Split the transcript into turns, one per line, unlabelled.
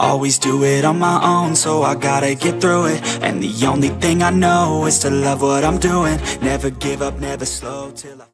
always do it on my own, so I gotta get through it. And the only thing I know is to love what I'm doing. Never give up, never slow till I